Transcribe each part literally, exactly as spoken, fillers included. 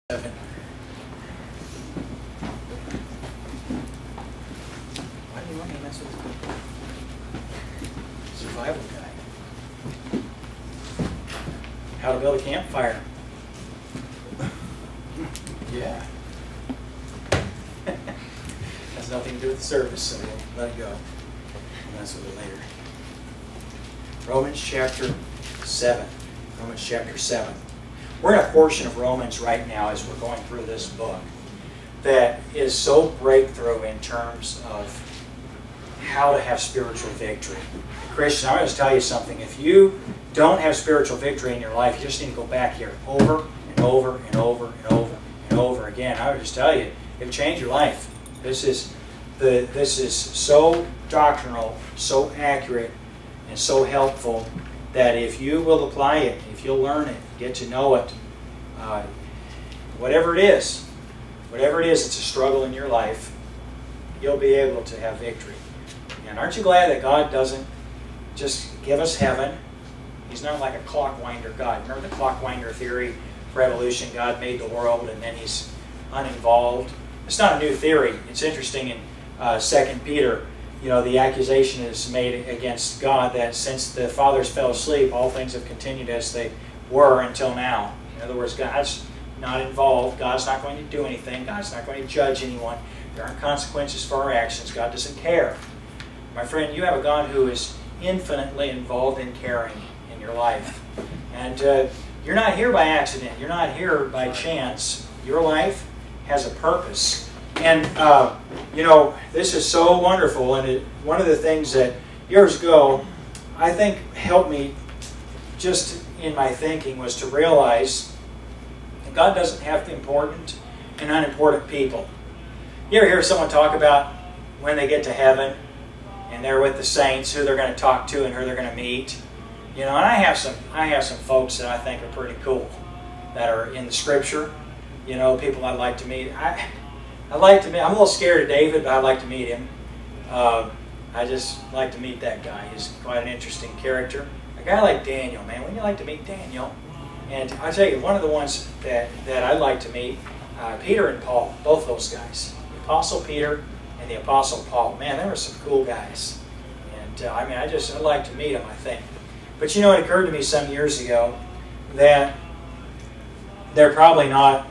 Seven. Why do you want me to mess with this survival guy? How to build a campfire. Yeah. Has nothing to do with the service, so we'll let it go. We'll mess with it later. Romans chapter seven. Romans chapter seven. We're in a portion of Romans right now as we're going through this book that is so breakthrough in terms of how to have spiritual victory. Christian, I'm going to tell you something. If you don't have spiritual victory in your life, you just need to go back here over and over and over and over and over again. I would just tell you, it'll change your life. This is, the, this is so doctrinal, so accurate, and so helpful that if you will apply it, if you'll learn it, get to know it, uh, whatever it is, whatever it is, it's a struggle in your life, you'll be able to have victory. And aren't you glad that God doesn't just give us heaven? He's not like a clockwinder God. Remember the clockwinder theory for evolution? God made the world and then He's uninvolved. It's not a new theory. It's interesting in uh, Second Peter. You know, the accusation is made against God that since the fathers fell asleep, all things have continued as they were until now. In other words, God's not involved. God's not going to do anything. God's not going to judge anyone. There aren't consequences for our actions. God doesn't care. My friend, you have a God who is infinitely involved in caring in your life. And uh, you're not here by accident. You're not here by chance. Your life has a purpose. And, uh, you know, this is so wonderful. And it, one of the things that years ago, I think helped me just in my thinking was to realize that God doesn't have important and unimportant people. You ever hear someone talk about when they get to heaven and they're with the saints, who they're going to talk to and who they're going to meet? You know, and I have some, I have some folks that I think are pretty cool that are in the Scripture. You know, people I'd like to meet. I, I'd like to meet, I'm a little scared of David, but I'd like to meet him. Uh, I just like to meet that guy. He's quite an interesting character. A guy like Daniel, man, wouldn't you like to meet Daniel? And I'll tell you, one of the ones that, that I'd like to meet, uh, Peter and Paul, both those guys. The Apostle Peter and the Apostle Paul. Man, they were some cool guys. And uh, I mean, I just, I'd like to meet them, I think. But you know, it occurred to me some years ago that they're probably not,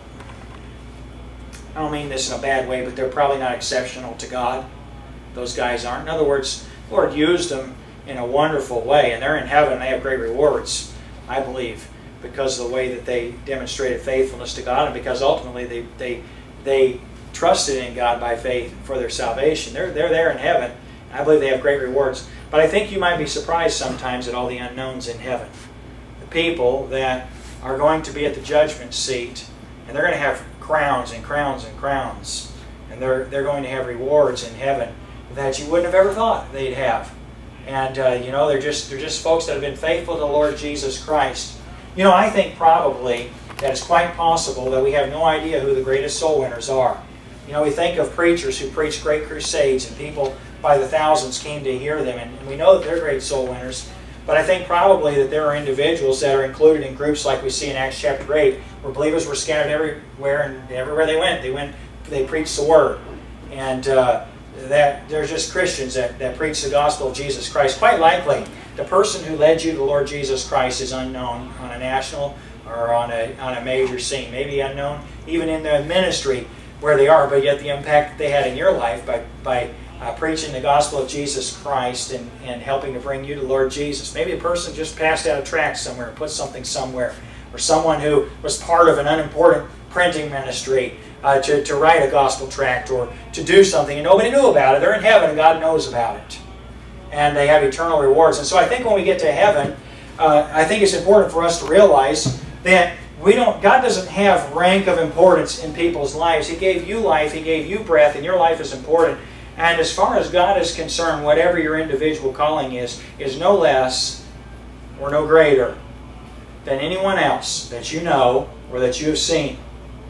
I don't mean this in a bad way, but they're probably not exceptional to God. Those guys aren't. In other words, the Lord used them in a wonderful way, and they're in heaven and they have great rewards, I believe, because of the way that they demonstrated faithfulness to God and because ultimately they, they, they trusted in God by faith for their salvation. They're, they're there in heaven, and I believe they have great rewards. But I think you might be surprised sometimes at all the unknowns in heaven. The people that are going to be at the judgment seat, and they're going to have crowns and crowns and crowns. And they're, they're going to have rewards in heaven that you wouldn't have ever thought they'd have. And, uh, you know, they're just, they're just folks that have been faithful to the Lord Jesus Christ. You know, I think probably that it's quite possible that we have no idea who the greatest soul winners are. You know, we think of preachers who preach great crusades and people by the thousands came to hear them. And, and we know that they're great soul winners. But I think probably that there are individuals that are included in groups like we see in Acts chapter eight, where believers were scattered everywhere, and everywhere they went, they went, they preached the Word. And uh, that there's just Christians that, that preach the gospel of Jesus Christ. Quite likely, the person who led you to the Lord Jesus Christ is unknown on a national or on a, on a major scene. Maybe unknown even in the ministry where they are, but yet the impact that they had in your life by, by Uh, preaching the gospel of Jesus Christ and, and helping to bring you to Lord Jesus. Maybe a person just passed out a tract somewhere and put something somewhere. Or someone who was part of an unimportant printing ministry uh, to, to write a gospel tract or to do something and nobody knew about it. They're in heaven and God knows about it. And they have eternal rewards. And so I think when we get to heaven, uh, I think it's important for us to realize that we don't, God doesn't have rank of importance in people's lives. He gave you life, He gave you breath, and your life is important. And as far as God is concerned, whatever your individual calling is, is no less or no greater than anyone else that you know or that you have seen.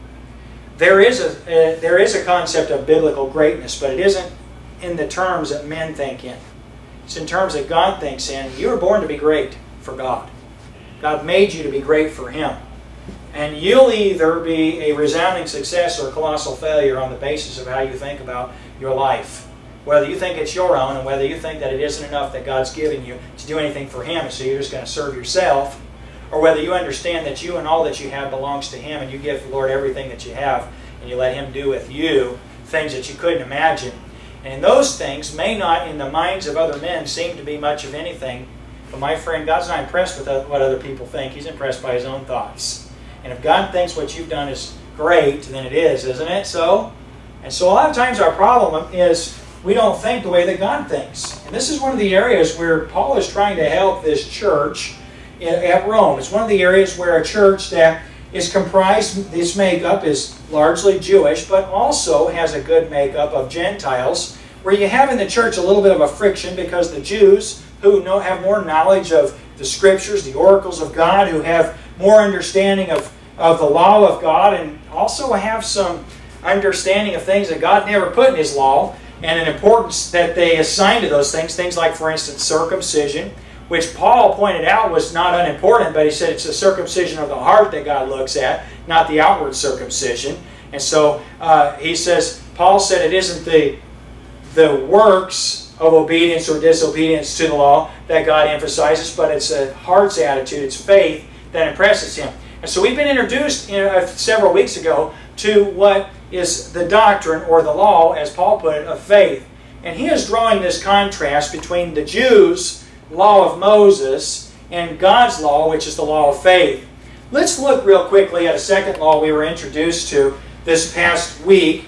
There is a, uh, there is a concept of biblical greatness, but it isn't in the terms that men think in. It's in terms that God thinks in. You were born to be great for God. God made you to be great for Him. And you'll either be a resounding success or a colossal failure on the basis of how you think about your life. Whether you think it's your own and whether you think that it isn't enough that God's given you to do anything for Him, and so you're just going to serve yourself, or whether you understand that you and all that you have belongs to Him, and you give the Lord everything that you have, and you let Him do with you things that you couldn't imagine. And those things may not, in the minds of other men, seem to be much of anything. But my friend, God's not impressed with what other people think. He's impressed by His own thoughts. And if God thinks what you've done is great, then it is, isn't it? So, and so a lot of times our problem is we don't think the way that God thinks. And this is one of the areas where Paul is trying to help this church at Rome. It's one of the areas where a church that is comprised, this makeup is largely Jewish, but also has a good makeup of Gentiles, where you have in the church a little bit of a friction because the Jews, who know, have more knowledge of the Scriptures, the oracles of God, who have more understanding of, of the law of God, and also have some understanding of things that God never put in His law, and an importance that they assign to those things. Things like, for instance, circumcision, which Paul pointed out was not unimportant, but he said it's the circumcision of the heart that God looks at, not the outward circumcision. And so uh, he says, Paul said it isn't the, the works of obedience or disobedience to the law that God emphasizes, but it's a heart's attitude, it's faith that impresses Him. And so we've been introduced you know, several weeks ago to what is the doctrine or the law, as Paul put it, of faith. And he is drawing this contrast between the Jews' law of Moses and God's law, which is the law of faith. Let's look real quickly at a second law we were introduced to this past week.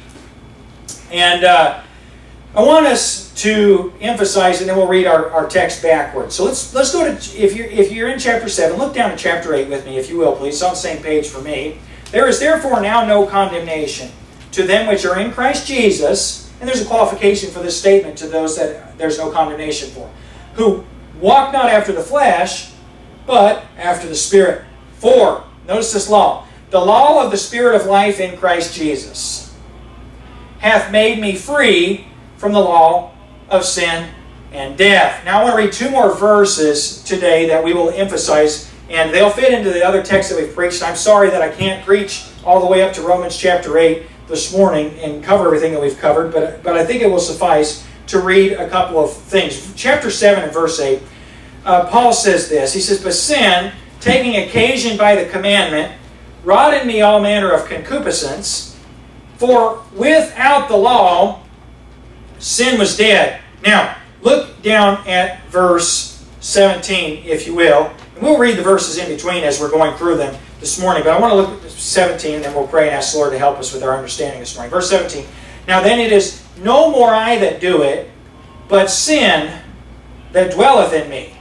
And uh, I want us to emphasize, and then we'll read our, our text backwards. So let's let's go to, if you're, if you're in chapter seven, look down to chapter eight with me, if you will, please. It's on the same page for me. There is therefore now no condemnation to them which are in Christ Jesus, and there's a qualification for this statement to those that there's no condemnation for, who walk not after the flesh, but after the Spirit. For, notice this law, the law of the Spirit of life in Christ Jesus hath made me free from the law of sin and death. Now I want to read two more verses today that we will emphasize, and they'll fit into the other texts that we've preached. I'm sorry that I can't preach all the way up to Romans chapter eight this morning and cover everything that we've covered, but, but I think it will suffice to read a couple of things. Chapter seven and verse eight, uh, Paul says this. He says, but sin, taking occasion by the commandment, wrought in me all manner of concupiscence, for without the law sin was dead. Now, look down at verse seventeen, if you will. And we'll read the verses in between as we're going through them this morning. But I want to look at seventeen, and then we'll pray and ask the Lord to help us with our understanding this morning. Verse seventeen. Now then it is no more I that do it, but sin that dwelleth in me.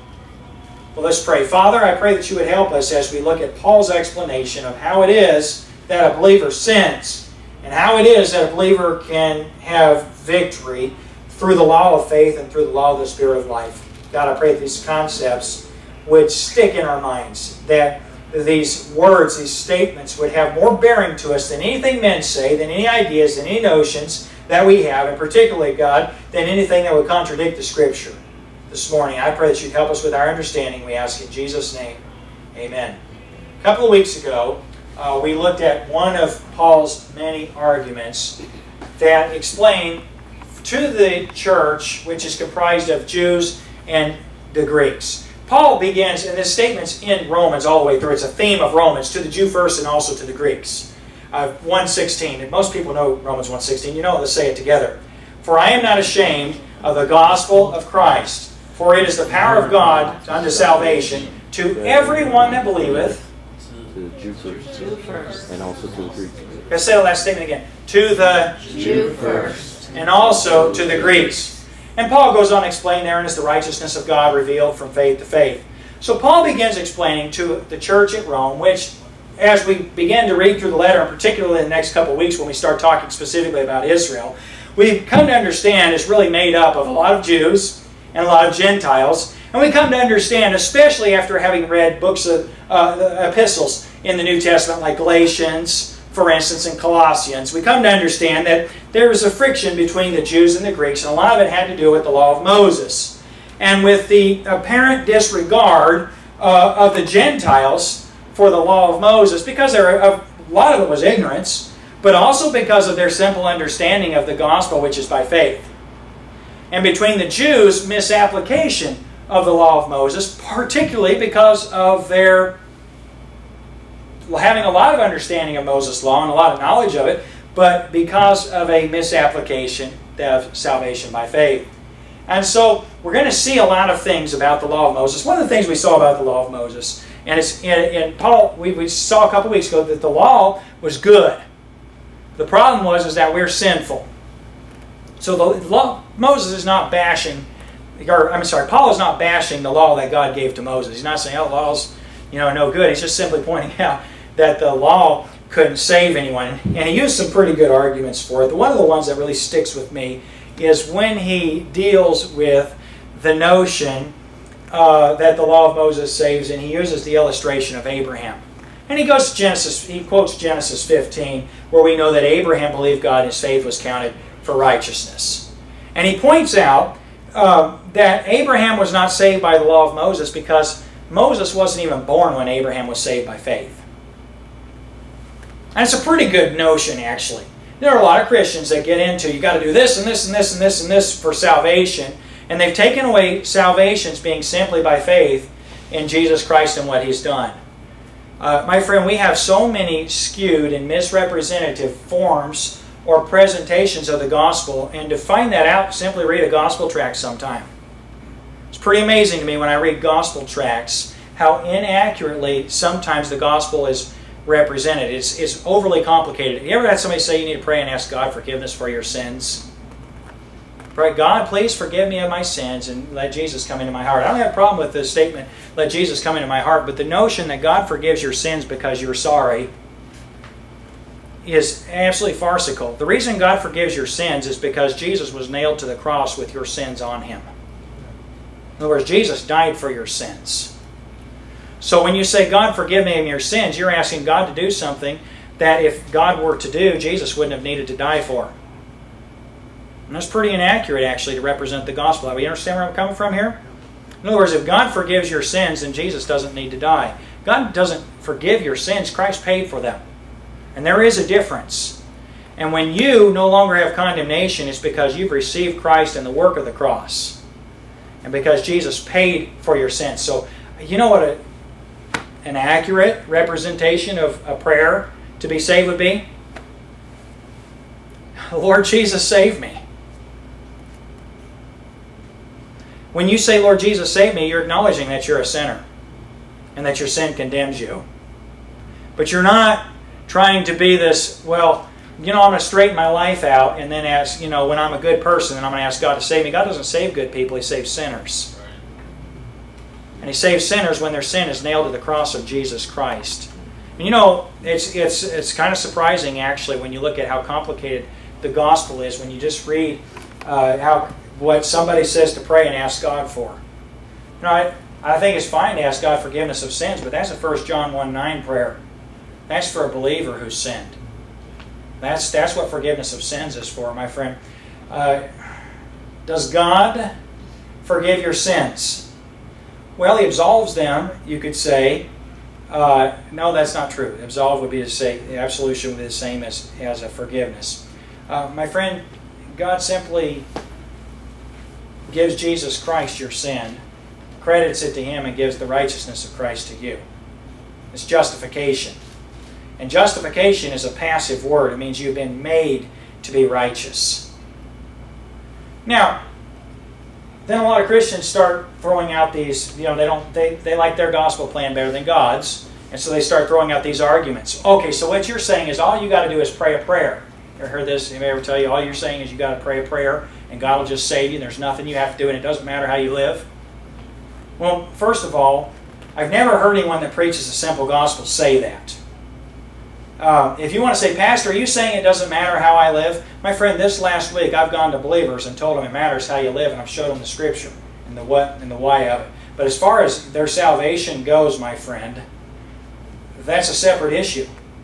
Well, let's pray. Father, I pray that you would help us as we look at Paul's explanation of how it is that a believer sins, and how it is that a believer can have victory through the law of faith and through the law of the Spirit of life. God, I pray that these concepts would stick in our minds, that these words, these statements would have more bearing to us than anything men say, than any ideas, than any notions that we have, and particularly, God, than anything that would contradict the Scripture. This morning, I pray that you'd help us with our understanding. We ask in Jesus' name. Amen. A couple of weeks ago, uh, we looked at one of Paul's many arguments that explain to the church, which is comprised of Jews and the Greeks. Paul begins, and this statement's in Romans all the way through. It's a theme of Romans, to the Jew first and also to the Greeks. Uh, one sixteen, and most people know Romans one sixteen. You know, let's say it together. For I am not ashamed of the gospel of Christ, for it is the power of God unto salvation to everyone that believeth. To the Jew first, and also to the Greeks. Let's say the last statement again. To the Jew first, and also to the Greeks. And Paul goes on to explain therein is the righteousness of God revealed from faith to faith. So Paul begins explaining to the church at Rome, which, as we begin to read through the letter, and particularly in the next couple of weeks when we start talking specifically about Israel, we've come to understand is really made up of a lot of Jews and a lot of Gentiles. And we come to understand, especially after having read books of uh, epistles in the New Testament, like Galatians, for instance, and Colossians, we come to understand that there is a friction between the Jews and the Greeks, and a lot of it had to do with the law of Moses. And with the apparent disregard uh, of the Gentiles for the law of Moses because there were, a lot of it was ignorance, but also because of their simple understanding of the gospel, which is by faith. And between the Jews, misapplication of the law of Moses, particularly because of their having a lot of understanding of Moses' law and a lot of knowledge of it, but because of a misapplication of salvation by faith. And so we're going to see a lot of things about the law of Moses. One of the things we saw about the law of Moses, and it's in Paul, we, we saw a couple weeks ago that the law was good. The problem was is that we're sinful. So the law, Moses is not bashing, or I'm sorry, Paul is not bashing the law that God gave to Moses. He's not saying, oh, law's, you know, no good. He's just simply pointing out that the law couldn't save anyone. And he used some pretty good arguments for it. One of the ones that really sticks with me is when he deals with the notion uh, that the law of Moses saves, and he uses the illustration of Abraham. And he goes to Genesis, he quotes Genesis fifteen, where we know that Abraham believed God and his faith was counted for righteousness. And he points out uh, that Abraham was not saved by the law of Moses because Moses wasn't even born when Abraham was saved by faith. And it's a pretty good notion, actually. There are a lot of Christians that get into, you got to do this and this and this and this and this for salvation. And they've taken away salvation as being simply by faith in Jesus Christ and what He's done. Uh, my friend, we have so many skewed and misrepresentative forms or presentations of the gospel, and to find that out, simply read a gospel tract sometime. It's pretty amazing to me when I read gospel tracts how inaccurately sometimes the gospel is represented. It's, it's overly complicated. Have you ever had somebody say you need to pray and ask God forgiveness for your sins? Pray, God, please forgive me of my sins and let Jesus come into my heart. I don't have a problem with the statement, let Jesus come into my heart, but the notion that God forgives your sins because you're sorry is absolutely farcical. The reason God forgives your sins is because Jesus was nailed to the cross with your sins on Him. In other words, Jesus died for your sins. So when you say, God, forgive me of your sins, you're asking God to do something that if God were to do, Jesus wouldn't have needed to die for. And that's pretty inaccurate, actually, to represent the gospel. Do you understand where I'm coming from here? In other words, if God forgives your sins, then Jesus doesn't need to die. God doesn't forgive your sins. Christ paid for them. And there is a difference. And when you no longer have condemnation, it's because you've received Christ and the work of the cross. And because Jesus paid for your sins. So, you know what a, an accurate representation of a prayer to be saved would be? Lord Jesus, save me. When you say, Lord Jesus, save me, you're acknowledging that you're a sinner and that your sin condemns you. But you're not trying to be this, well, you know, I'm going to straighten my life out and then ask, you know, when I'm a good person, then I'm going to ask God to save me. God doesn't save good people, He saves sinners. And He saves sinners when their sin is nailed to the cross of Jesus Christ. And you know, it's, it's, it's kind of surprising, actually, when you look at how complicated the gospel is, when you just read uh, how what somebody says to pray and ask God for. You know, I, I think it's fine to ask God forgiveness of sins, but that's a First John one nine prayer. That's for a believer who's sinned. That's, that's what forgiveness of sins is for, my friend. Uh, does God forgive your sins? Well, He absolves them, you could say. Uh, no, that's not true. Absolve would be the same, the absolution would be the same as, as a forgiveness. Uh, my friend, God simply gives Jesus Christ your sin, credits it to Him, and gives the righteousness of Christ to you. It's justification. And justification is a passive word. It means you've been made to be righteous. Now, then a lot of Christians start throwing out these, you know, they don't they, they like their gospel plan better than God's, and so they start throwing out these arguments. Okay, so what you're saying is all you got to do is pray a prayer. You ever heard this? Anybody ever tell you all you're saying is you got to pray a prayer and God will just save you and there's nothing you have to do and it doesn't matter how you live? Well, first of all, I've never heard anyone that preaches a simple gospel say that. Uh, if you want to say, Pastor, are you saying it doesn't matter how I live? My friend, this last week I've gone to believers and told them it matters how you live, and I've showed them the Scripture and the what and the why of it. But as far as their salvation goes, my friend, that's a separate issue.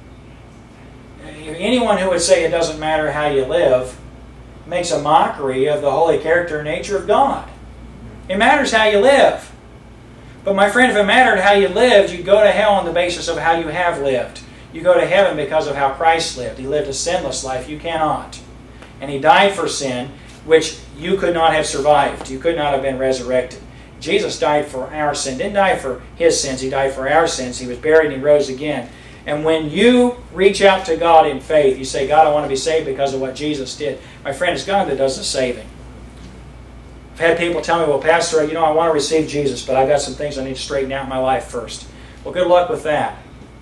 Anyone who would say it doesn't matter how you live makes a mockery of the holy character and nature of God. It matters how you live. But my friend, if it mattered how you lived, you'd go to hell on the basis of how you have lived. You go to heaven because of how Christ lived. He lived a sinless life. You cannot. And He died for sin, which you could not have survived. You could not have been resurrected. Jesus died for our sin. Didn't die for His sins. He died for our sins. He was buried and He rose again. And when you reach out to God in faith, you say, God, I want to be saved because of what Jesus did. My friend, it's God that does the saving. I've had people tell me, well, Pastor, you know, I want to receive Jesus, but I've got some things I need to straighten out in my life first. Well, good luck with that.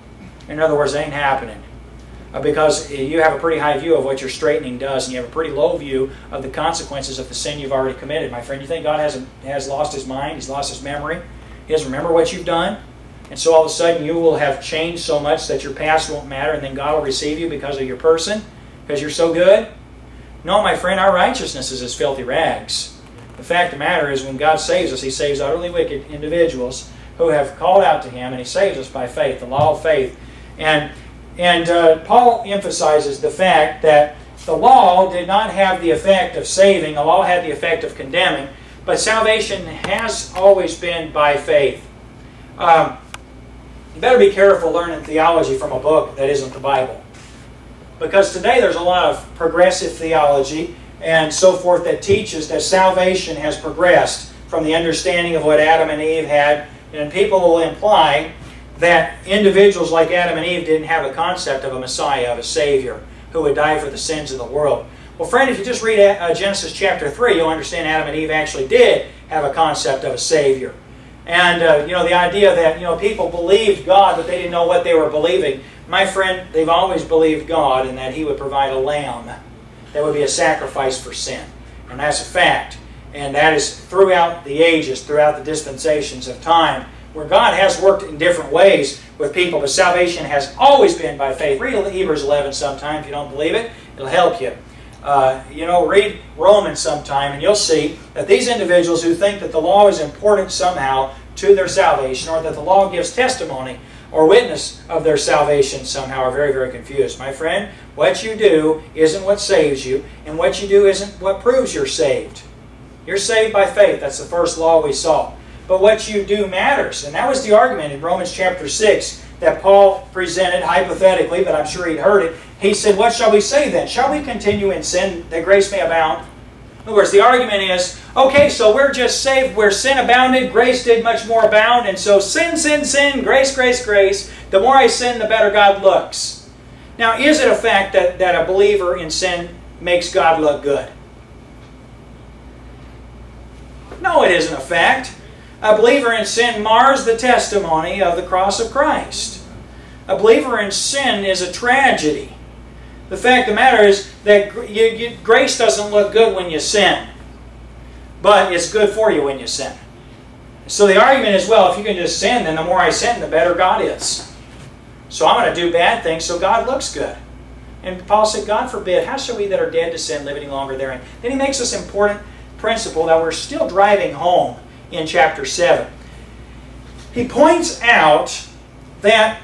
In other words, it ain't happening. Uh, because you have a pretty high view of what your straightening does, and you have a pretty low view of the consequences of the sin you've already committed. My friend, you think God hasn't, has lost His mind? He's lost His memory? He doesn't remember what you've done? And so all of a sudden you will have changed so much that your past won't matter, and then God will receive you because of your person? Because you're so good? No, my friend, our righteousness is as filthy rags. The fact of the matter is, when God saves us, He saves utterly wicked individuals who have called out to Him, and He saves us by faith, the law of faith. And, and uh, Paul emphasizes the fact that the law did not have the effect of saving. The law had the effect of condemning. But salvation has always been by faith. Um, you better be careful learning theology from a book that isn't the Bible. Because today there's a lot of progressive theology and so forth that teaches that salvation has progressed from the understanding of what Adam and Eve had. And people will imply that individuals like Adam and Eve didn't have a concept of a Messiah, of a Savior, who would die for the sins of the world. Well, friend, if you just read uh, Genesis chapter three, you'll understand Adam and Eve actually did have a concept of a Savior. And, uh, you know, the idea that, you know, people believed God, but they didn't know what they were believing. My friend, they've always believed God and that He would provide a lamb that would be a sacrifice for sin. And that's a fact. And that is throughout the ages, throughout the dispensations of time, where God has worked in different ways with people, but salvation has always been by faith. Read Hebrews eleven sometime if you don't believe it. It'll help you. Uh, you know, read Romans sometime and you'll see that these individuals who think that the law is important somehow to their salvation, or that the law gives testimony or witness of their salvation somehow, are very, very confused. My friend, what you do isn't what saves you, and what you do isn't what proves you're saved. You're saved by faith. That's the first law we saw. But what you do matters. And that was the argument in Romans chapter six that Paul presented hypothetically, but I'm sure he'd heard it. He said, what shall we say then? Shall we continue in sin that grace may abound? In other words, the argument is, okay, so we're just saved where sin abounded, grace did much more abound, and so sin, sin, sin, grace, grace, grace. The more I sin, the better God looks. Now, is it a fact that, that a believer in sin makes God look good? No, it isn't a fact. A believer in sin mars the testimony of the cross of Christ. A believer in sin is a tragedy. The fact of the matter is that you, you, grace doesn't look good when you sin, but it's good for you when you sin. So the argument is, well, if you can just sin, then the more I sin, the better God is. So I'm going to do bad things so God looks good. And Paul said, God forbid, how shall we that are dead to sin live any longer therein? Then he makes this important principle that we're still driving home in chapter seven. He points out that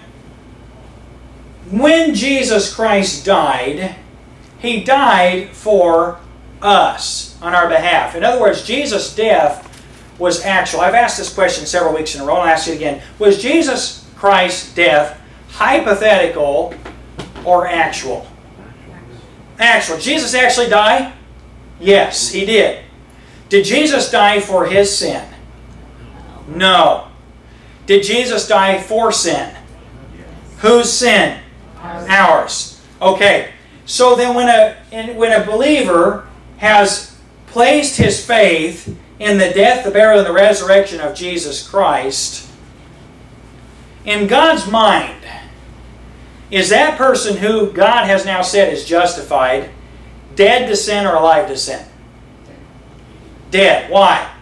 when Jesus Christ died, He died for us on our behalf. In other words, Jesus' death was actual. I've asked this question several weeks in a row, and I'll ask it again. Was Jesus Christ's death hypothetical or actual? Actual. Did Jesus actually die? Yes, He did. Did Jesus die for His sin? No. Did Jesus die for sin? Whose sin? Ours. Okay. So then when a, when a believer has placed his faith in the death, the burial, and the resurrection of Jesus Christ, in God's mind, is that person who God has now said is justified dead to sin or alive to sin? Dead. Why?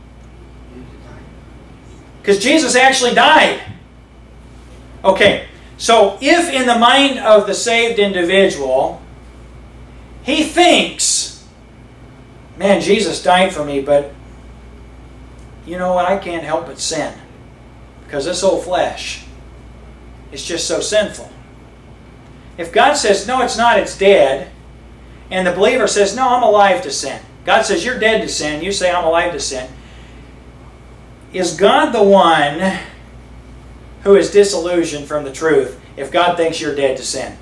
Because Jesus actually died. Okay, so if in the mind of the saved individual, he thinks, man, Jesus died for me, but you know what, I can't help but sin. Because this old flesh is just so sinful. If God says, no, it's not, it's dead, and the believer says, no, I'm alive to sin. God says, you're dead to sin. You say, I'm alive to sin. is God the one who is disillusioned from the truth if God thinks you're dead to sin?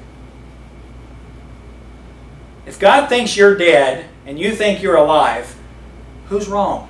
If God thinks you're dead and you think you're alive, who's wrong?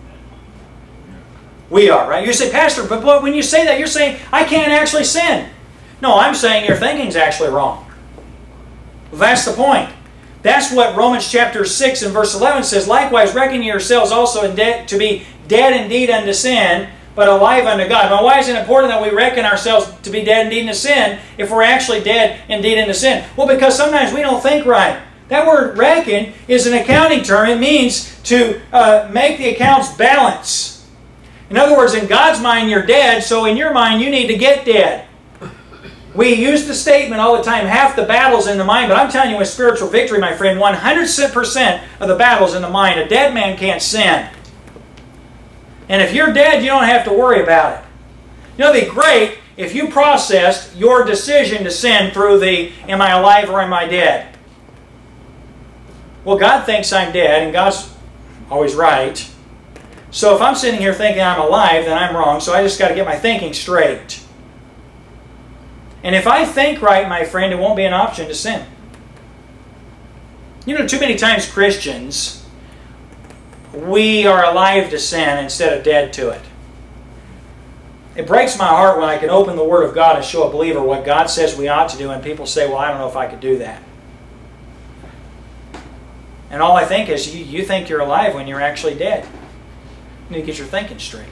We are, right? You say, Pastor, but when you say that, you're saying, I can't actually sin. No, I'm saying your thinking's actually wrong. Well, that's the point. That's what Romans chapter six and verse eleven says. Likewise, reckon yourselves also in dead, to be dead indeed unto sin, but alive unto God. Now, why is it important that we reckon ourselves to be dead indeed unto sin if we're actually dead indeed unto sin? Well, because sometimes we don't think right. That word reckon is an accounting term. It means to uh, make the accounts balance. In other words, in God's mind you're dead, so in your mind you need to get dead. We use the statement all the time, half the battle's in the mind, but I'm telling you with spiritual victory, my friend, one hundred percent of the battle's in the mind. A dead man can't sin. And if you're dead, you don't have to worry about it. You know, it'd be great if you processed your decision to sin through the, am I alive or am I dead? Well, God thinks I'm dead, and God's always right. So if I'm sitting here thinking I'm alive, then I'm wrong, so I just got to get my thinking straight. And if I think right, my friend, it won't be an option to sin. You know, too many times Christians, we are alive to sin instead of dead to it. It breaks my heart when I can open the Word of God and show a believer what God says we ought to do, and people say, well, I don't know if I could do that. And all I think is, you, you think you're alive when you're actually dead. You need to get your thinking straight.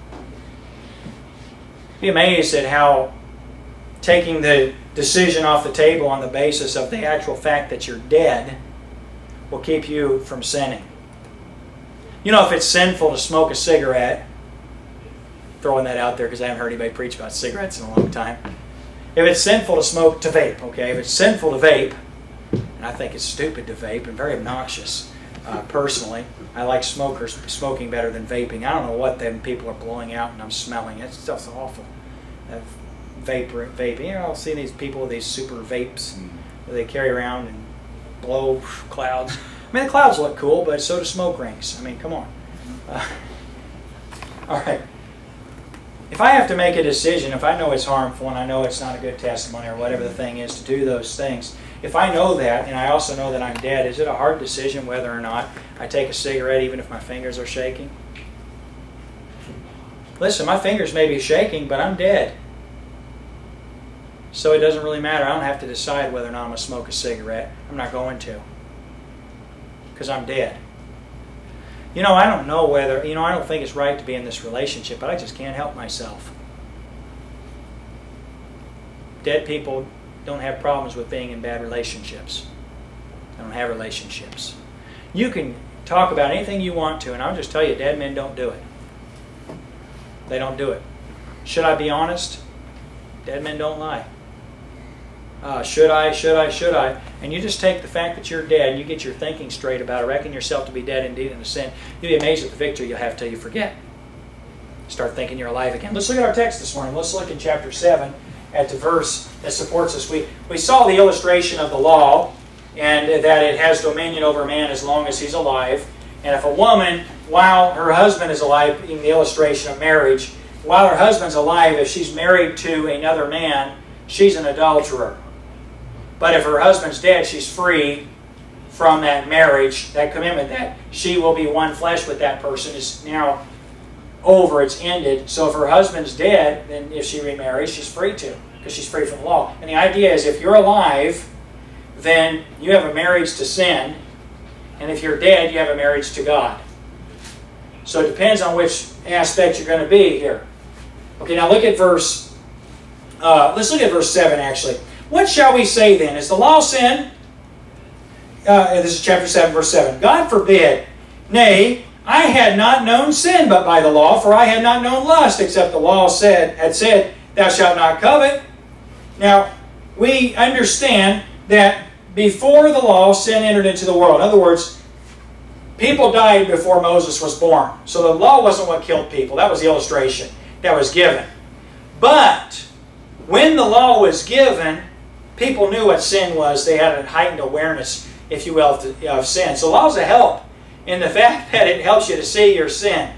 Be amazed at how taking the decision off the table on the basis of the actual fact that you're dead will keep you from sinning. You know, if it's sinful to smoke a cigarette, throwing that out there because I haven't heard anybody preach about cigarettes in a long time. If it's sinful to smoke, to vape, okay? If it's sinful to vape, and I think it's stupid to vape and very obnoxious, uh, personally. I like smokers smoking better than vaping. I don't know what them people are blowing out and I'm smelling it. Stuff's awful. Uh, vapor, vaping. You know, I'll see these people with these super vapes that they carry around and blow clouds. I mean, the clouds look cool, but so do smoke rings. I mean, come on. Uh, all right. If I have to make a decision, if I know it's harmful and I know it's not a good testimony or whatever the thing is to do those things, if I know that and I also know that I'm dead, is it a hard decision whether or not I take a cigarette even if my fingers are shaking? Listen, my fingers may be shaking, but I'm dead. So it doesn't really matter. I don't have to decide whether or not I'm going to smoke a cigarette. I'm not going to. Because I'm dead. You know, I don't know whether, you know, I don't think it's right to be in this relationship, but I just can't help myself. Dead people don't have problems with being in bad relationships. They don't have relationships. You can talk about anything you want to, and I'll just tell you, dead men don't do it. They don't do it. Should I be honest? Dead men don't lie. Uh, should I, should I, should I? And you just take the fact that you're dead and you get your thinking straight about it, reckon yourself to be dead indeed in a sin. You'll be amazed at the victory you'll have till you forget. Start thinking you're alive again. Let's look at our text this morning. Let's look in chapter seven at the verse that supports us. We, we saw the illustration of the law and that it has dominion over man as long as he's alive. And if a woman, while her husband is alive, in the illustration of marriage, while her husband's alive, if she's married to another man, she's an adulterer. But if her husband's dead, she's free from that marriage, that commitment, that she will be one flesh with that person is now over, it's ended. So if her husband's dead, then if she remarries, she's free to, because she's free from the law. And the idea is if you're alive, then you have a marriage to sin, and if you're dead, you have a marriage to God. So it depends on which aspect you're going to be here. Okay, now look at verse, uh, let's look at verse seven actually. What shall we say then? Is the law sin? Uh, this is chapter seven, verse seven. God forbid. Nay, I had not known sin but by the law, for I had not known lust, except the law said had said, thou shalt not covet. Now, we understand that before the law, sin entered into the world. In other words, people died before Moses was born. So the law wasn't what killed people. That was the illustration that was given. But when the law was given, people knew what sin was. They had a heightened awareness, if you will, of sin. So law is a help in the fact that it helps you to see your sin.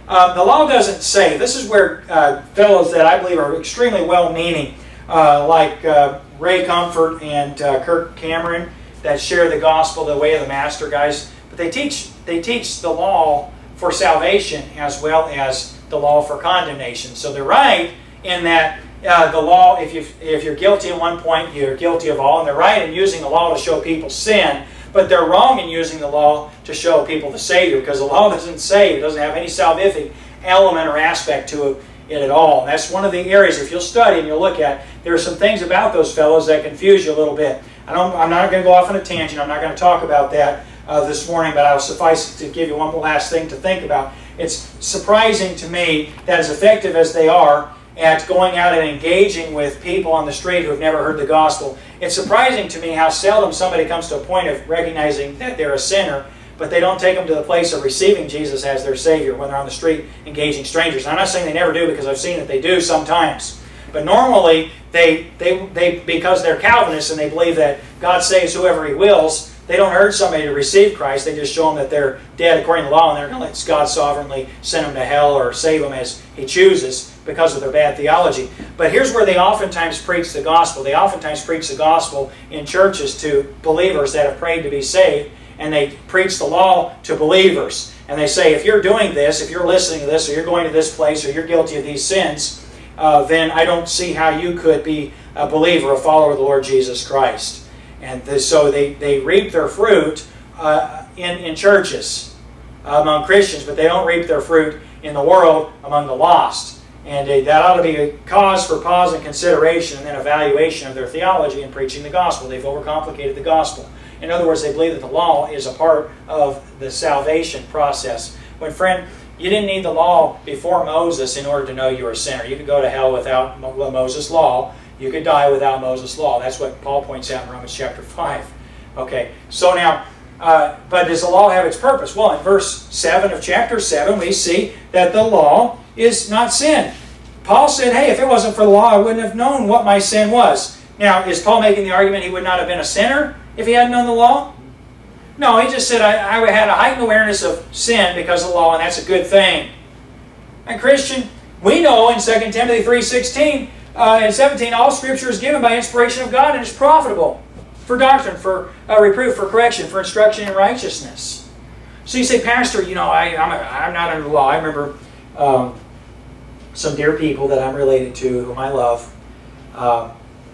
Uh, the law doesn't say. This is where uh, fellows that I believe are extremely well-meaning, uh, like uh, Ray Comfort and uh, Kirk Cameron, that share the gospel, the way of the master, guys. But they teach they teach the law for salvation as well as the law for condemnation. So they're right in that uh, the law, if you if you're guilty at one point, you're guilty of all, and they're right in using the law to show people sin. But they're wrong in using the law to show people the Savior, because the law doesn't save. It doesn't have any salvific element or aspect to it at all. And that's one of the areas, if you'll study and you'll look at, there are some things about those fellows that confuse you a little bit. I don't, I'm not going to go off on a tangent. I'm not going to talk about that uh, this morning, but I'll suffice to give you one last thing to think about. It's surprising to me that as effective as they are at going out and engaging with people on the street who have never heard the gospel, it's surprising to me how seldom somebody comes to a point of recognizing that they're a sinner, but they don't take them to the place of receiving Jesus as their Savior when they're on the street engaging strangers. I'm not saying they never do, because I've seen that they do sometimes. But normally, they, they, they, because they're Calvinists and they believe that God saves whoever He wills, they don't urge somebody to receive Christ. They just show them that they're dead according to the law, and they're going to let God sovereignly send them to hell or save them as He chooses because of their bad theology. But here's where they oftentimes preach the gospel. They oftentimes preach the gospel in churches to believers that have prayed to be saved, and they preach the law to believers. And they say, if you're doing this, if you're listening to this, or you're going to this place, or you're guilty of these sins, uh, then I don't see how you could be a believer, a follower of the Lord Jesus Christ. And the, so they, they reap their fruit uh, in, in churches uh, among Christians, but they don't reap their fruit in the world among the lost. And uh, that ought to be a cause for pause and consideration and then evaluation of their theology in preaching the gospel. They've overcomplicated the gospel. In other words, they believe that the law is a part of the salvation process. When, friend, you didn't need the law before Moses in order to know you were a sinner. You could go to hell without Moses' law. You could die without Moses' law. That's what Paul points out in Romans chapter five. Okay, so now, uh, but does the law have its purpose? Well, in verse seven of chapter seven, we see that the law is not sin. Paul said, hey, if it wasn't for the law, I wouldn't have known what my sin was. Now, is Paul making the argument he would not have been a sinner if he hadn't known the law? No, he just said, I, I had a heightened awareness of sin because of the law, and that's a good thing. And Christian, we know in Second Timothy three sixteen uh, and seventeen, all Scripture is given by inspiration of God and is profitable for doctrine, for uh, reproof, for correction, for instruction in righteousness. So you say, Pastor, you know, I, I'm, a, I'm not under the law. I remember um, some dear people that I'm related to, whom I love, uh,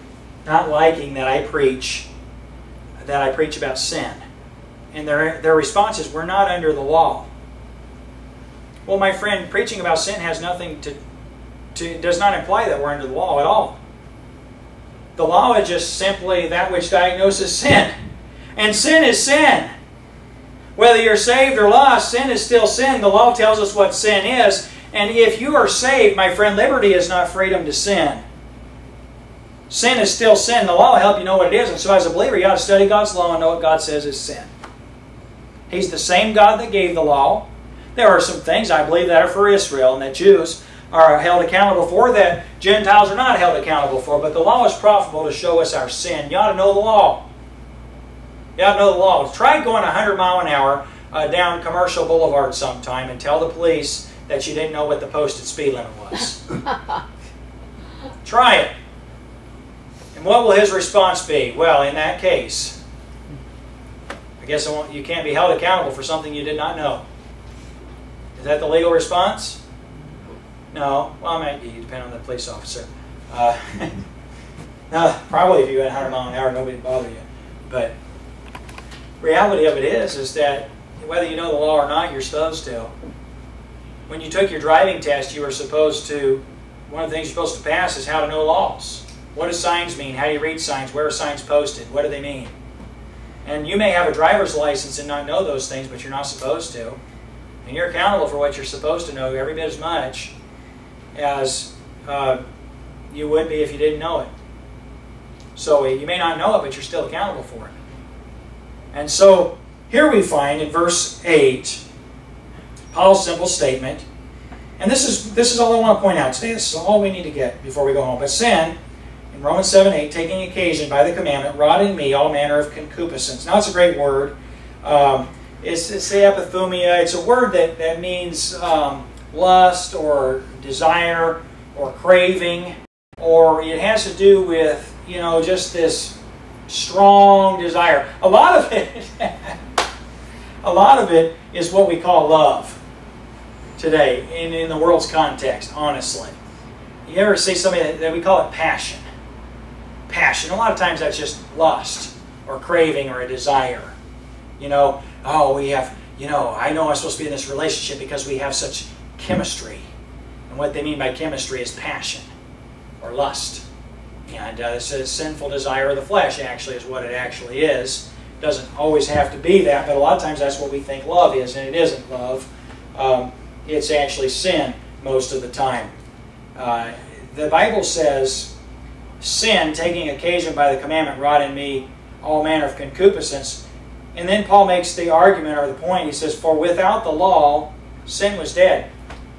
not liking that I preach, that I preach about sin. And their, their response is, we're not under the law. Well, my friend, preaching about sin has nothing to, to, does not imply that we're under the law at all. The law is just simply that which diagnoses sin. And sin is sin. Whether you're saved or lost, sin is still sin. The law tells us what sin is. And if you are saved, my friend, liberty is not freedom to sin. Sin is still sin. The law will help you know what it is. And so as a believer, you ought to study God's law and know what God says is sin. He's the same God that gave the law. There are some things, I believe, that are for Israel and that Jews are held accountable for that Gentiles are not held accountable for. But the law is profitable to show us our sin. You ought to know the law. You ought to know the law. Try going a hundred mile an hour uh, down Commercial Boulevard sometime and tell the police that you didn't know what the posted speed limit was. Try it. And what will his response be? Well, in that case, I guess I won't, you can't be held accountable for something you did not know. Is that the legal response? No. Well, it might be, depending on the police officer. Uh, no, probably if you went a hundred mile an hour, nobody would bother you. But reality of it is, is that whether you know the law or not, you're supposed to. When you took your driving test, you were supposed to, one of the things you're supposed to pass is how to know laws. What do signs mean? How do you read signs? Where are signs posted? What do they mean? And you may have a driver's license and not know those things, but you're not supposed to. And you're accountable for what you're supposed to know every bit as much as uh, you would be if you didn't know it. So uh, you may not know it, but you're still accountable for it. And so here we find in verse eight, Paul's simple statement. And this is, this is all I want to point out today. This is all we need to get before we go home. But sin, in Romans seven eight, taking occasion by the commandment, wrought in me all manner of concupiscence. Now it's a great word. Um, it's, it's the epithumia. It's a word that, that means um, lust or desire or craving, or it has to do with, you know, just this strong desire. A lot of it, a lot of it is what we call love today in, in the world's context, honestly. You ever see somebody that, that we call it passion? Passion. A lot of times that's just lust or craving or a desire. You know, oh, we have, you know, I know I'm supposed to be in this relationship because we have such chemistry. And what they mean by chemistry is passion or lust. And uh, it's a sinful desire of the flesh, actually, is what it actually is. It doesn't always have to be that, but a lot of times that's what we think love is, and it isn't love. Um, it's actually sin most of the time. Uh, the Bible says, sin, taking occasion by the commandment, wrought in me all manner of concupiscence. And then Paul makes the argument or the point. He says, for without the law, sin was dead.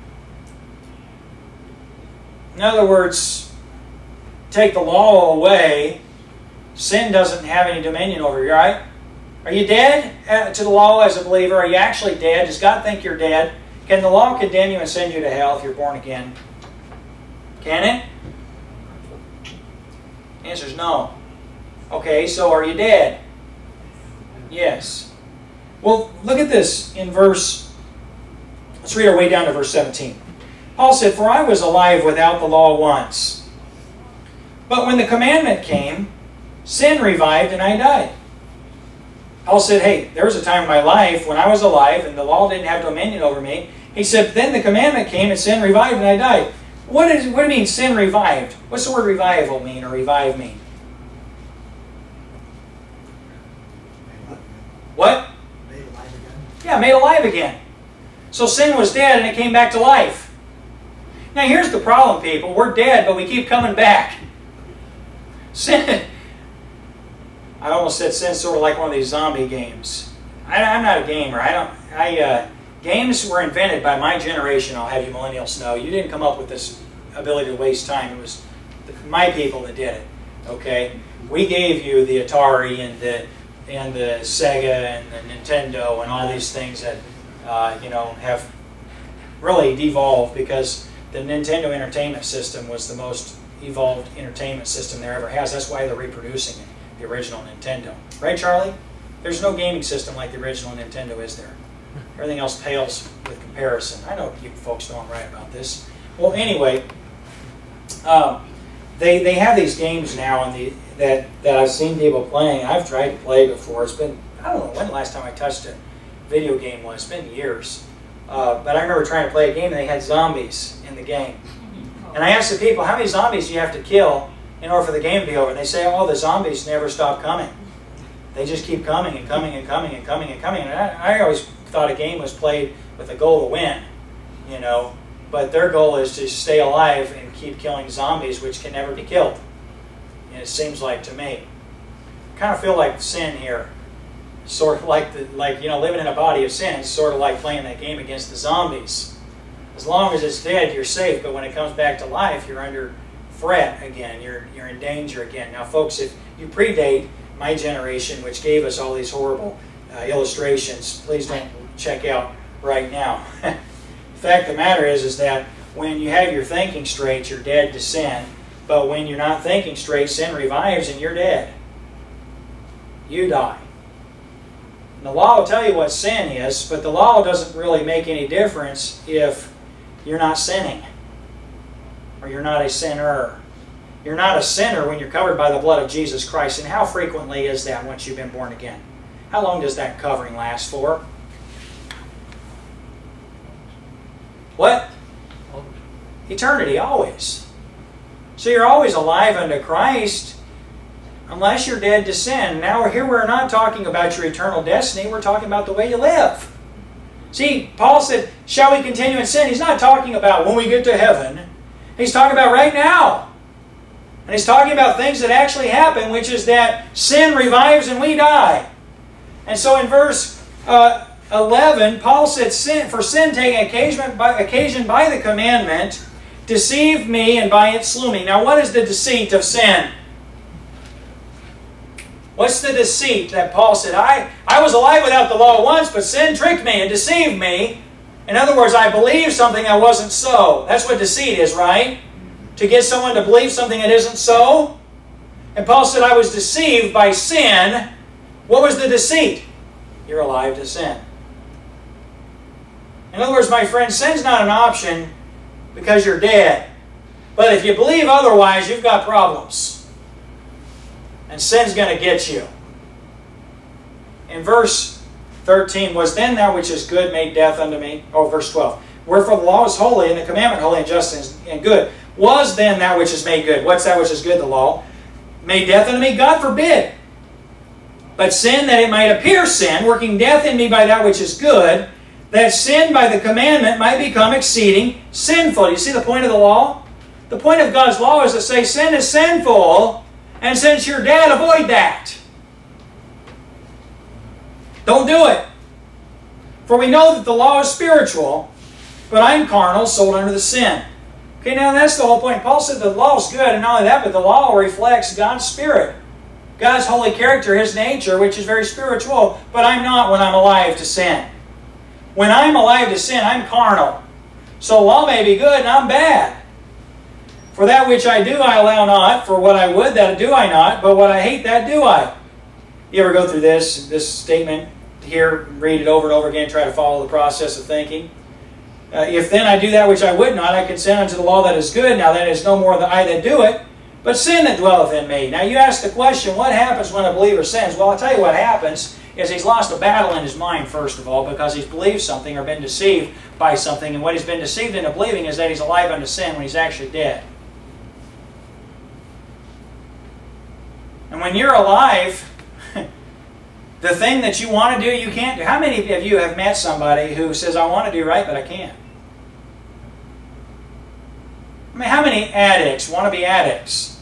In other words, take the law away, sin doesn't have any dominion over you, right? Are you dead to the law as a believer? Are you actually dead? Does God think you're dead? Can the law condemn you and send you to hell if you're born again? Can it? The answer is no. Okay, so are you dead? Yes. Well, look at this in verse, let's read our way down to verse seventeen. Paul said, for I was alive without the law once. But when the commandment came, sin revived and I died. Paul said, hey, there was a time in my life when I was alive and the law didn't have dominion over me. He said, then the commandment came and sin revived and I died. What, is, what do you mean sin revived? What's the word revival mean or revive mean? What? Made alive again. Yeah, made alive again. So sin was dead and it came back to life. Now here's the problem, people. We're dead, but we keep coming back. Sin, I almost said sin's sort of like one of these zombie games. I, I'm not a gamer. I don't. I uh, games were invented by my generation. I'll have you millennials know. You didn't come up with this ability to waste time. It was the, my people that did it. Okay, we gave you the Atari and the and the Sega and the Nintendo and all these things that uh, you know have really devolved because the Nintendo Entertainment System was the most evolved entertainment system there ever has. That's why they're reproducing it, the original Nintendo. Right, Charlie? There's no gaming system like the original Nintendo, is there? Everything else pales with comparison. I know you folks know I'm right about this. Well, anyway, um, they they have these games now and the, that, that I've seen people playing. I've tried to play before. It's been, I don't know when the last time I touched a video game was. It's been years. Uh, but I remember trying to play a game and they had zombies in the game. And I asked the people, how many zombies do you have to kill in order for the game to be over? And they say, oh, the zombies never stop coming. They just keep coming and coming and coming and coming and coming. And I, I always thought a game was played with the goal to win, you know. But their goal is to stay alive and keep killing zombies, which can never be killed. And it seems like to me. I kind of feel like sin here. Sort of like, the, like you know, living in a body of sin. It's sort of like playing that game against the zombies. As long as it's dead, you're safe. But when it comes back to life, you're under threat again. You're, you're in danger again. Now, folks, if you predate my generation, which gave us all these horrible uh, illustrations, please don't check out right now. The fact of the matter is, is that when you have your thinking straight, you're dead to sin. But when you're not thinking straight, sin revives and you're dead. You die. And the law will tell you what sin is, but the law doesn't really make any difference if you're not sinning or you're not a sinner. You're not a sinner when you're covered by the blood of Jesus Christ. And how frequently is that once you've been born again? How long does that covering last for? What? Eternity, always. So you're always alive unto Christ unless you're dead to sin. Now we're here, we're not talking about your eternal destiny, we're talking about the way you live. See, Paul said, shall we continue in sin? He's not talking about when we get to heaven. He's talking about right now. And he's talking about things that actually happen, which is that sin revives and we die. And so in verse uh, eleven, Paul said, sin, for sin taking occasion by, occasion by the commandment, deceived me and by it slew me. Now what is the deceit of sin? What's the deceit that Paul said? I, I was alive without the law once, but sin tricked me and deceived me. In other words, I believe something that wasn't so. That's what deceit is, right? To get someone to believe something that isn't so. And Paul said, I was deceived by sin. What was the deceit? You're alive to sin. In other words, my friend, sin's not an option because you're dead. But if you believe otherwise, you've got problems. And sin's going to get you. In verse thirteen, was then that which is good made death unto me? Oh, verse twelve. Wherefore the law is holy, and the commandment holy and just and good. Was then that which is made good? What's that which is good? The law. Made death unto me? God forbid. But sin, that it might appear sin, working death in me by that which is good, that sin by the commandment might become exceeding sinful. Do you see the point of the law? The point of God's law is to say sin is sinful, and since you're dead, avoid that. Don't do it. For we know that the law is spiritual, but I'm carnal, sold under the sin. Okay, now that's the whole point. Paul said the law is good, and not only that, but the law reflects God's Spirit. God's holy character, His nature, which is very spiritual, but I'm not when I'm alive to sin. When I'm alive to sin, I'm carnal. So law may be good, and I'm bad. For that which I do, I allow not. For what I would, that do I not. But what I hate, that do I. You ever go through this, this statement here, read it over and over again, try to follow the process of thinking? Uh, if then I do that which I would not, I consent unto the law that is good. Now that is no more the I that do it, but sin that dwelleth in me. Now you ask the question, what happens when a believer sins? Well, I'll tell you what happens is he's lost a battle in his mind, first of all, because he's believed something or been deceived by something. And what he's been deceived into believing is that he's alive unto sin when he's actually dead. And when you're alive, the thing that you want to do, you can't do. How many of you have met somebody who says, I want to do right, but I can't? I mean, how many addicts want to be addicts?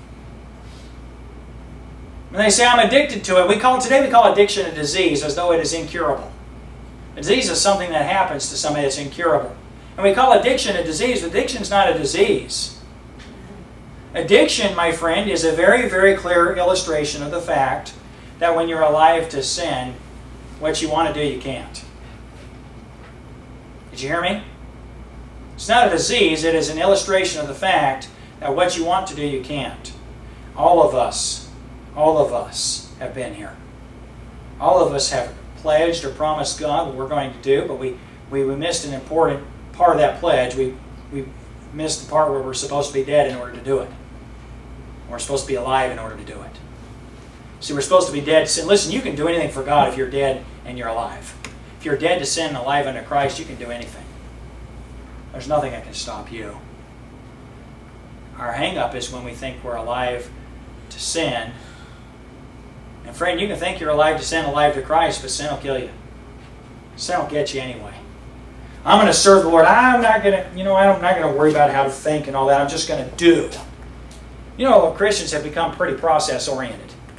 When they say, I'm addicted to it, we call today we call addiction a disease, as though it is incurable. A disease is something that happens to somebody that's incurable. And we call addiction a disease. Addiction is not a disease. Addiction, my friend, is a very, very clear illustration of the fact that when you're alive to sin, what you want to do, you can't. Did you hear me? It's not a disease, it is an illustration of the fact that what you want to do, you can't. All of us, all of us have been here. All of us have pledged or promised God what we're going to do, but we, we, we missed an important part of that pledge. We, we missed the part where we're supposed to be dead in order to do it. We're supposed to be alive in order to do it. See, we're supposed to be dead to sin. Listen, you can do anything for God if you're dead and you're alive. If you're dead to sin and alive unto Christ, you can do anything. There's nothing that can stop you. Our hang-up is when we think we're alive to sin. And friend, you can think you're alive to sin, alive to Christ, but sin will kill you. Sin will get you anyway. I'm going to serve the Lord. I'm not going to, you know, I'm not going to worry about how to think and all that. I'm just going to do. You know, Christians have become pretty process-oriented.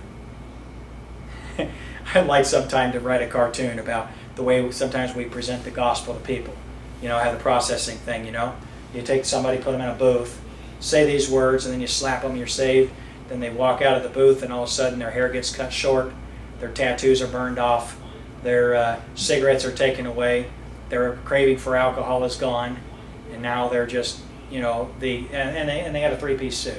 I'd like sometime to write a cartoon about the way sometimes we present the gospel to people. You know, have the processing thing, you know. You take somebody, put them in a booth, say these words, and then you slap them, you're saved. Then they walk out of the booth, and all of a sudden their hair gets cut short, their tattoos are burned off, their uh, cigarettes are taken away, their craving for alcohol is gone, and now they're just, you know, the and, and, they, and they got a three-piece suit.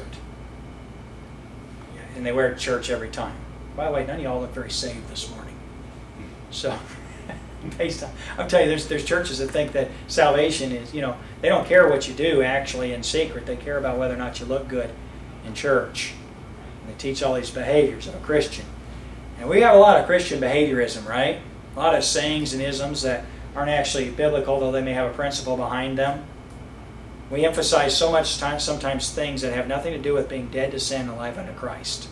And they wear it to church every time. By the way, none of y'all look very saved this morning. So, based on, I'm telling you, there's, there's churches that think that salvation is, you know, they don't care what you do actually in secret. They care about whether or not you look good in church. And they teach all these behaviors of a Christian. And we have a lot of Christian behaviorism, right? A lot of sayings and isms that aren't actually biblical, though they may have a principle behind them. We emphasize so much time, sometimes things that have nothing to do with being dead to sin and alive unto Christ.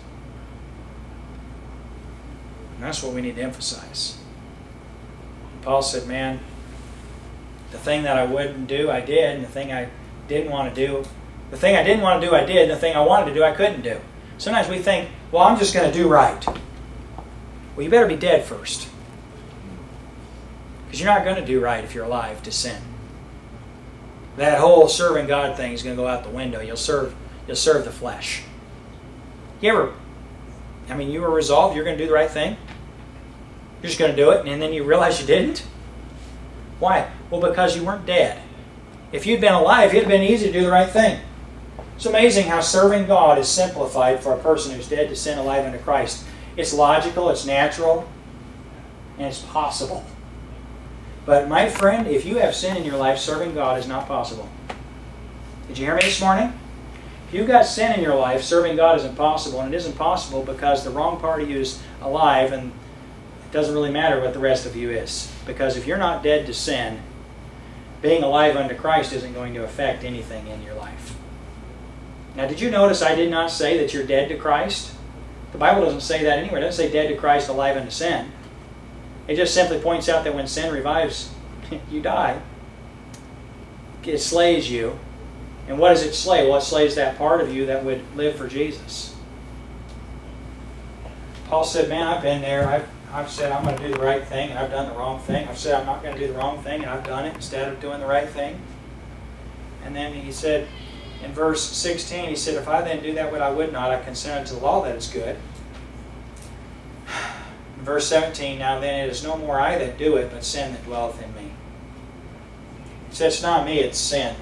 And that's what we need to emphasize. Paul said, man, the thing that I wouldn't do, I did, and the thing I didn't want to do, the thing I didn't want to do, I did, and the thing I wanted to do, I couldn't do. Sometimes we think, well, I'm just going to do right. Well, you better be dead first. Because you're not going to do right if you're alive to sin. That whole serving God thing is going to go out the window. You'll serve, you'll serve the flesh. You ever, I mean, you were resolved you're going to do the right thing? You're just going to do it, and then you realize you didn't? Why? Well, because you weren't dead. If you'd been alive, it'd have been easy to do the right thing. It's amazing how serving God is simplified for a person who's dead to sin, alive unto Christ. It's logical, it's natural, and it's possible. But my friend, if you have sin in your life, serving God is not possible. Did you hear me this morning? If you've got sin in your life, serving God is impossible. And it isn't possible because the wrong part of you is alive, and it doesn't really matter what the rest of you is. Because if you're not dead to sin, being alive unto Christ isn't going to affect anything in your life. Now, did you notice I did not say that you're dead to Christ? The Bible doesn't say that anywhere. It doesn't say dead to Christ, alive unto sin. It just simply points out that when sin revives, you die. It slays you. And what does it slay? Well, it slays that part of you that would live for Jesus. Paul said, man, I've been there. I've, I've said I'm going to do the right thing, and I've done the wrong thing. I've said I'm not going to do the wrong thing, and I've done it instead of doing the right thing. And then he said, in verse sixteen, he said, if I then do that what I would not, I consent unto the law that is good. In verse seventeen, now then it is no more I that do it, but sin that dwelleth in me. He said, it's not me, it's sin.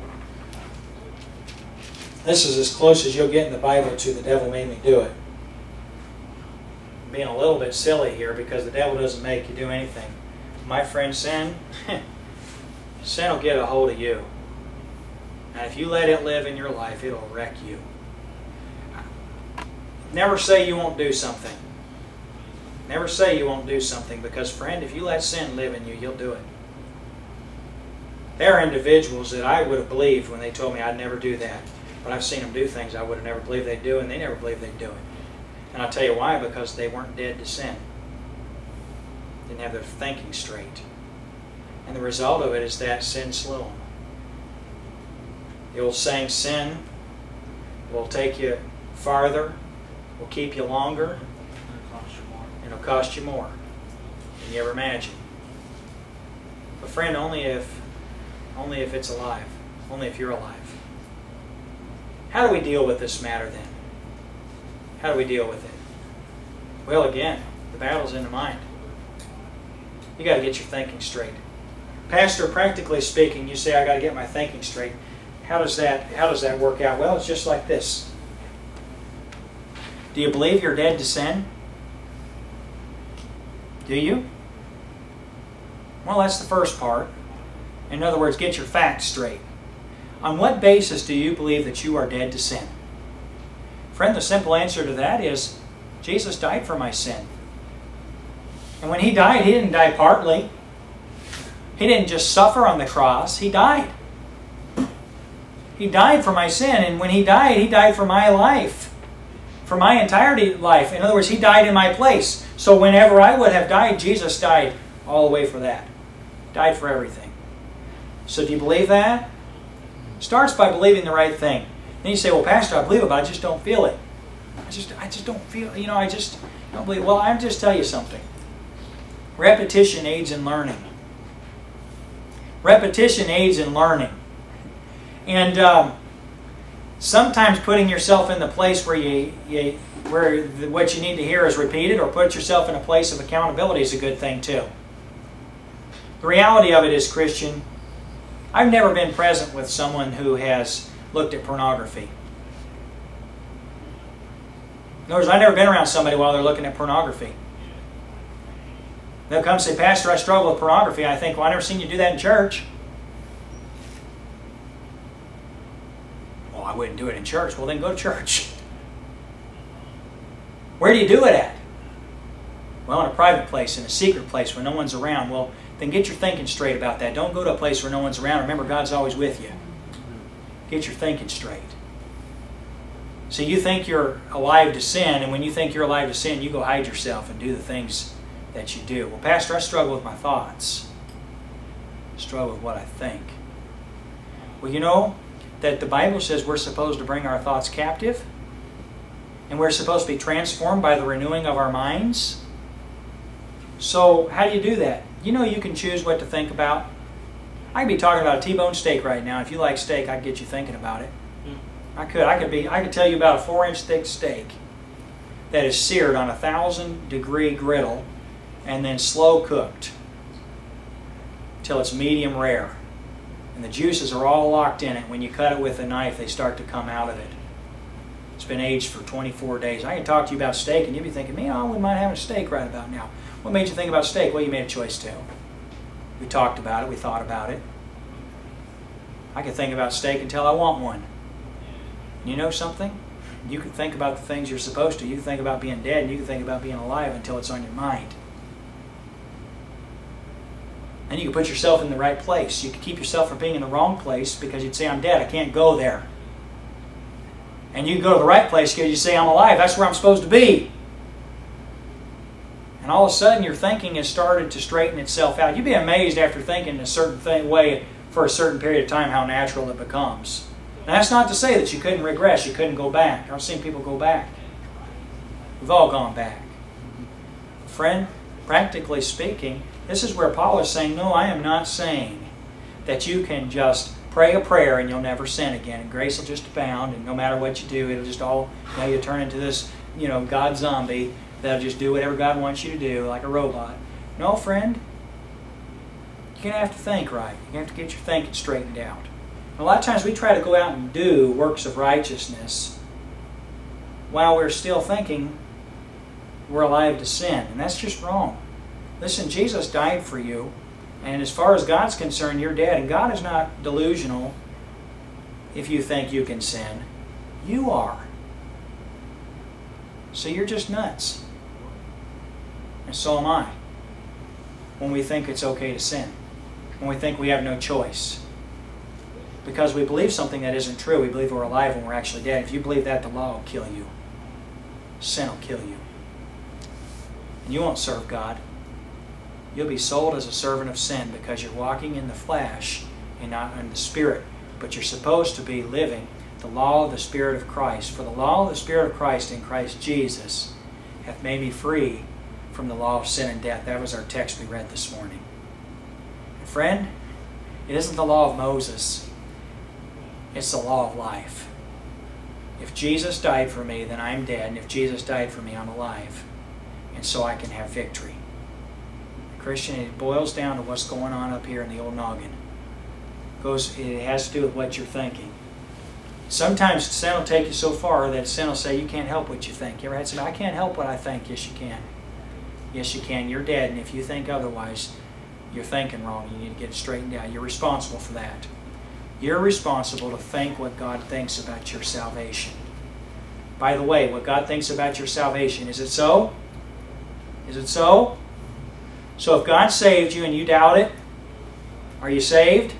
This is as close as you'll get in the Bible to the devil made me do it. I'm being a little bit silly here because the devil doesn't make you do anything. My friend, sin, sin will get a hold of you. And if you let it live in your life, it'll wreck you. Never say you won't do something. Never say you won't do something, because, friend, if you let sin live in you, you'll do it. There are individuals that I would have believed when they told me I'd never do that. But I've seen them do things I would have never believed they'd do, and they never believed they'd do it. And I'll tell you why, because they weren't dead to sin. Didn't have their thinking straight. And the result of it is that sin slew them. The old saying, sin will take you farther, will keep you longer, and it'll cost you more than you ever imagined. But friend, only if, only if it's alive. Only if you're alive. How do we deal with this matter then? How do we deal with it? Well, again, the battle's in the mind. You got to get your thinking straight. Pastor, practically speaking, you say, I got to get my thinking straight. How does that, how does that work out? Well, it's just like this. Do you believe you're dead to sin? Do you? Well, that's the first part. In other words, get your facts straight. On what basis do you believe that you are dead to sin? Friend, the simple answer to that is Jesus died for my sin. And when He died, He didn't die partly. He didn't just suffer on the cross. He died. He died for my sin. And when He died, He died for my life. For my entirety of life. In other words, He died in my place. So whenever I would have died, Jesus died all the way for that. Died for everything. So do you believe that? Starts by believing the right thing. Then you say, well, Pastor, I believe it, but I just don't feel it. I just, I just don't feel, you know, I just don't believe it. Well, I'll just tell you something. Repetition aids in learning. Repetition aids in learning. And um, sometimes putting yourself in the place where you, you where the, what you need to hear is repeated, or put yourself in a place of accountability is a good thing too. The reality of it is, Christian, I've never been present with someone who has looked at pornography. In other words, I've never been around somebody while they're looking at pornography. They'll come and say, Pastor, I struggle with pornography. I think, well, I've never seen you do that in church. Well, I wouldn't do it in church. Well, then go to church. Where do you do it at? Well, in a private place, in a secret place where no one's around. Well, then get your thinking straight about that. Don't go to a place where no one's around. Remember, God's always with you. Get your thinking straight. So you think you're alive to sin, and when you think you're alive to sin, you go hide yourself and do the things that you do. Well, Pastor, I struggle with my thoughts. I struggle with what I think. Well, you know that the Bible says we're supposed to bring our thoughts captive, and we're supposed to be transformed by the renewing of our minds. So how do you do that? You know you can choose what to think about. I could be talking about a T-bone steak right now. If you like steak, I could get you thinking about it. I could. I could be. I could tell you about a four-inch thick steak that is seared on a thousand degree griddle and then slow cooked till it's medium rare. And the juices are all locked in it. When you cut it with a knife, they start to come out of it. It's been aged for twenty-four days. I can talk to you about steak, and you'll be thinking, man, I wouldn't mind having a steak right about now. What made you think about steak? Well, you made a choice too. We talked about it. We thought about it. I can think about steak until I want one. You know something? You can think about the things you're supposed to. You can think about being dead, and you can think about being alive until it's on your mind. And you can put yourself in the right place. You can keep yourself from being in the wrong place because you'd say, I'm dead, I can't go there. And you can go to the right place because you say, I'm alive, that's where I'm supposed to be. And all of a sudden your thinking has started to straighten itself out. You'd be amazed after thinking a certain thing, way for a certain period of time how natural it becomes. And that's not to say that you couldn't regress, you couldn't go back. I've seen people go back. We've all gone back. Friend, practically speaking, this is where Paul is saying, no, I am not saying that you can just pray a prayer and you'll never sin again, and grace will just abound, and no matter what you do, it'll just all, you know, you turn into this, you know, God zombie that'll just do whatever God wants you to do, like a robot. No, friend, you're going to have to think right. You're going to have to get your thinking straightened out. And a lot of times we try to go out and do works of righteousness while we're still thinking we're alive to sin, and that's just wrong. Listen, Jesus died for you, and as far as God's concerned, you're dead. And God is not delusional if you think you can sin. You are. So you're just nuts. And so am I. When we think it's okay to sin. When we think we have no choice. Because we believe something that isn't true. We believe we're alive when we're actually dead. If you believe that, the law will kill you. Sin will kill you. And you won't serve God. You'll be sold as a servant of sin because you're walking in the flesh and not in the Spirit. But you're supposed to be living the law of the Spirit of Christ. For the law of the Spirit of Christ in Christ Jesus hath made me free from the law of sin and death. That was our text we read this morning. And friend, it isn't the law of Moses. It's the law of life. If Jesus died for me, then I'm dead. And if Jesus died for me, I'm alive. And so I can have victory. Christian, it boils down to what's going on up here in the old noggin. It, goes, it has to do with what you're thinking. Sometimes sin will take you so far that sin will say you can't help what you think. You ever had somebody, I can't help what I think? Yes, you can. Yes, you can. You're dead, and if you think otherwise, you're thinking wrong. You need to get it straightened out. You're responsible for that. You're responsible to think what God thinks about your salvation. By the way, what God thinks about your salvation, is it so? Is it so? So if God saved you and you doubt it, are you saved?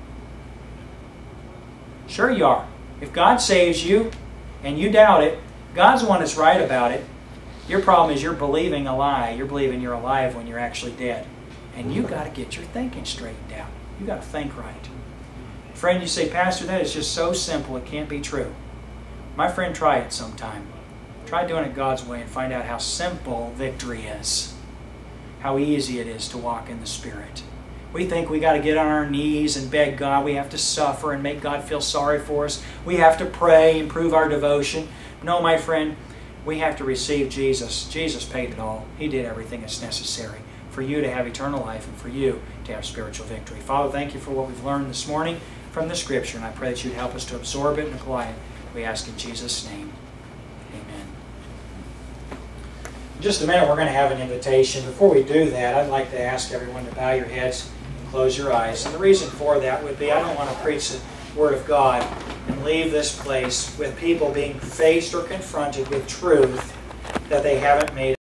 Sure you are. If God saves you and you doubt it, God's the one that's right about it. Your problem is you're believing a lie. You're believing you're alive when you're actually dead. And you've got to get your thinking straightened out. You've got to think right. Friend, you say, Pastor, that is just so simple it can't be true. My friend, try it sometime. Try doing it God's way and find out how simple victory is. How easy it is to walk in the Spirit. We think we got to get on our knees and beg God. We have to suffer and make God feel sorry for us. We have to pray and prove our devotion. No, my friend, we have to receive Jesus. Jesus paid it all. He did everything that's necessary for you to have eternal life and for you to have spiritual victory. Father, thank you for what we've learned this morning from the Scripture, and I pray that you'd help us to absorb it and apply it. We ask in Jesus' name. In just a minute, we're going to have an invitation. Before we do that, I'd like to ask everyone to bow your heads and close your eyes. And the reason for that would be I don't want to preach the Word of God and leave this place with people being faced or confronted with truth that they haven't made